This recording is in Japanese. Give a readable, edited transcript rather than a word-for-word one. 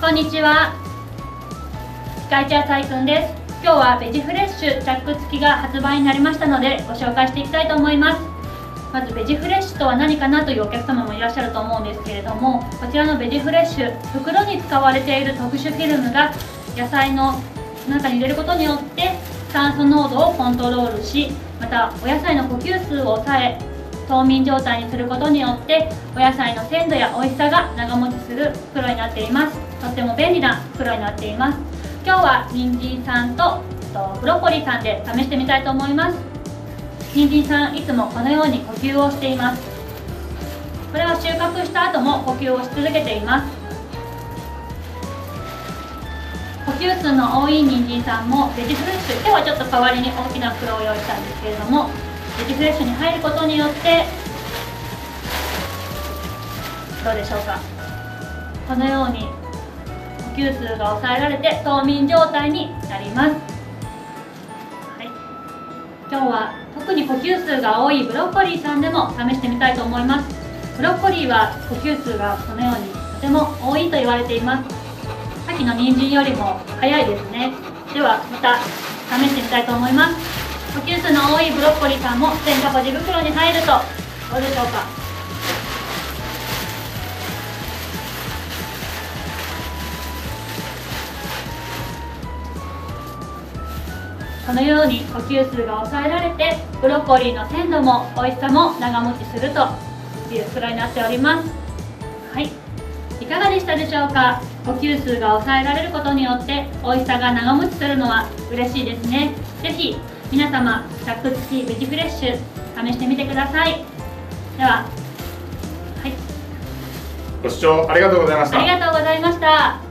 こんにちは。ピカイチ野菜くんです。今日はベジフレッシュチャック付きが発売になりましたのでご紹介していきたいと思います。まずベジフレッシュとは何かなというお客様もいらっしゃると思うんですけれども、こちらのベジフレッシュ、袋に使われている特殊フィルムが野菜の中に入れることによって酸素濃度をコントロールし、またお野菜の呼吸数を抑え冬眠状態にすることによってお野菜の鮮度や美味しさが長持ちする袋になっています。とっても便利な袋になっています。今日は人参さんとブロッコリーさんで試してみたいと思います。人参さんいつもこのように呼吸をしています。これは収穫した後も呼吸をし続けています。呼吸数の多い人参さんもベジフレッシュ、今日はちょっと代わりに大きな袋を用意したんですけれども、ベジフレッシュに入ることによってどうでしょうか。このように呼吸数が抑えられて冬眠状態になります。今日は特に呼吸数が多いブロッコリーさんでも試してみたいと思います。ブロッコリーは呼吸数がこのようにとても多いと言われています。さっきの人参よりも早いですね。ではまた試してみたいと思います。呼吸数の多いブロッコリーさんも鮮度保持袋に入るとどうでしょうか。このように呼吸数が抑えられてブロッコリーの鮮度も美味しさも長持ちするという袋になっております。はい、いかがでしたでしょうか。呼吸数が抑えられることによって美味しさが長持ちするのは嬉しいですね。ぜひ皆様チャック付きベジフレッシュ試してみてください。では、はい、 ご視聴ありがとうございました。 ありがとうございました。